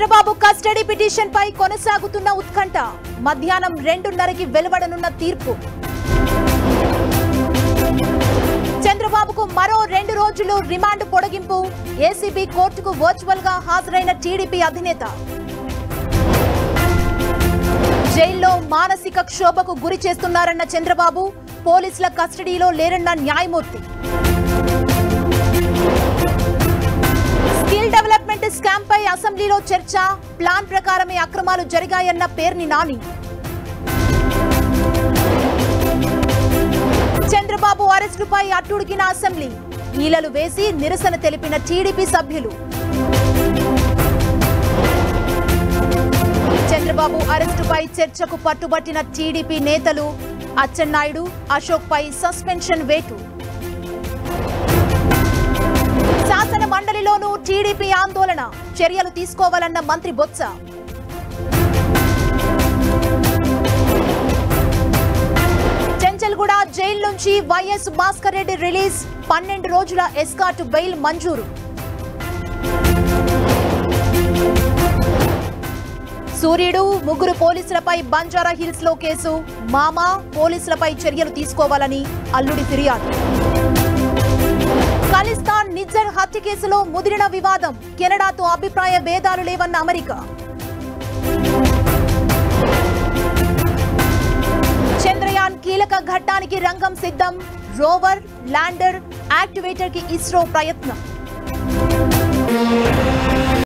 Chandrababu custody petition పై కొనసాగుతున్న ఉత్కంఠ. మధ్యాహ్నం 2:30కి వెలువడనున్న తీర్పు. చంద్రబాబుకు మరో 2 రోజులు రిమాండ్ పొడిగింపు. ఏసీబీ కోర్టుకు వర్చువల్ గా హాజరైన టీడీపీ అధినేత. జైల్లో మానసిక క్షోభకు గురి చేస్తున్నారన్న చంద్రబాబు, పోలీసుల కస్టడీలో లేరన్న న్యాయమూర్తి. స్కిల్ డెవలప్మెంట్ స్కామ్ పై అసెంబ్లీలో చర్చ. ప్లాన్ ప్రకారమే అక్రమాలు జరిగాయన్న పేర్ని నాని. చంద్రబాబు అరెస్టుపై అట్టుడికిన అసెంబ్లీ. ఈలలు వేసి నిరసన తెలిపిన టీడీపీ సభ్యులు. చంద్రబాబు అరెస్టుపై చర్చకు పట్టుబట్టిన టీడీపీ నేతలు. అచ్చెన్నాయుడు, అశోక్ పై సస్పెన్షన్ వేటు. శాసన మండలిలోనూ టీడీపీ ఆందోళన. చర్యలు తీసుకోవాలన్న మంత్రి బొత్స. చెంచల్గూడ జైలు నుంచి వైఎస్ భాస్కర్ రెడ్డి రిలీజ్. 12 రోజుల ఎస్కాట్ బెయిల్ మంజూరు. సూర్యుడు, 3 పోలీసులపై బంజారా హిల్స్ లో కేసు. మామ, పోలీసులపై చర్యలు తీసుకోవాలని అల్లుడి ఫిర్యాదు. ఖలిస్తాన్ నిజ్జర్ హత్య కేసులో ముదిరిన వివాదం. కెనడాతో అభిప్రాయ భేదాలు లేవన్న అమెరికా. చంద్రయాన్ కీలక ఘట్టానికి రంగం సిద్ధం. రోవర్, ల్యాండర్, యాక్టివేటర్ కి ఇస్రో ప్రయత్నం.